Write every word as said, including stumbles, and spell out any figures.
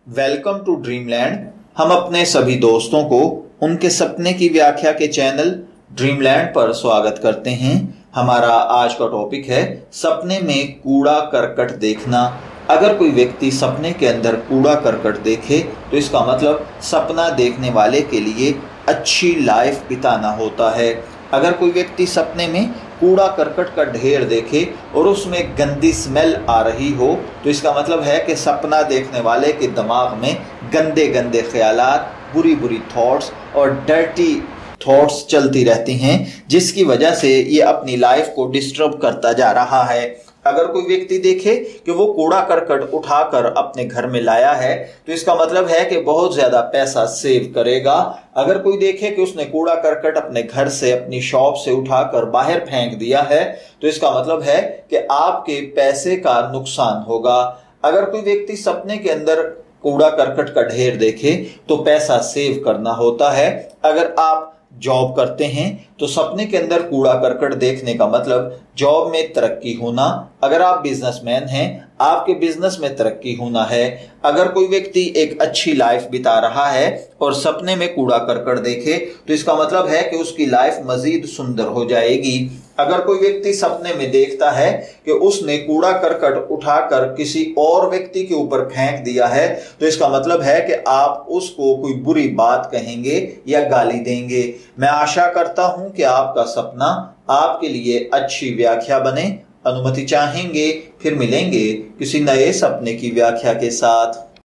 Welcome to dreamland. हम अपने सभी दोस्तों को उनके सपने की व्याख्या के चैनल ड्रीमलैंड पर स्वागत करते हैं। हमारा आज का टॉपिक है सपने में कूड़ा करकट देखना। अगर कोई व्यक्ति सपने के अंदर कूड़ा करकट देखे तो इसका मतलब सपना देखने वाले के लिए अच्छी लाइफ बिताना होता है। अगर कोई व्यक्ति सपने में कूड़ा करकट का ढेर देखे और उसमें गंदी स्मेल आ रही हो तो इसका मतलब है कि सपना देखने वाले के दिमाग में गंदे गंदे ख्यालात, बुरी बुरी थॉट्स और डर्टी थॉट्स चलती रहती हैं, जिसकी वजह से ये अपनी लाइफ को डिस्टर्ब करता जा रहा है। अगर कोई व्यक्ति देखे कि वो कूड़ा करकट उठाकर अपने घर में लाया है तो इसका मतलब है कि बहुत ज्यादा पैसा सेव करेगा। अगर कोई देखे कि उसने कूड़ा करकट अपने घर से, अपनी शॉप से उठाकर बाहर फेंक दिया है तो इसका मतलब है कि आपके पैसे का नुकसान होगा। अगर कोई व्यक्ति सपने के अंदर कूड़ा करकट का ढेर देखे तो पैसा सेव करना होता है। अगर आप जॉब करते हैं तो सपने के अंदर कूड़ा करकट देखने का मतलब जॉब में तरक्की होना। अगर आप बिजनेसमैन हैं, आपके बिजनेस में तरक्की होना है। अगर कोई व्यक्ति एक अच्छी लाइफ बिता रहा है और सपने में कूड़ा करकट देखे तो इसका मतलब है कि उसकी लाइफ मजीद सुंदर हो जाएगी। अगर कोई व्यक्ति सपने में देखता है कि उसने कूड़ा करकट उठाकर किसी और व्यक्ति के ऊपर फेंक दिया है तो इसका मतलब है कि आप उसको कोई बुरी बात कहेंगे या गाली देंगे। मैं आशा करता हूं कि आपका सपना आपके लिए अच्छी व्याख्या बने। अनुमति चाहेंगे, फिर मिलेंगे किसी नए सपने की व्याख्या के साथ।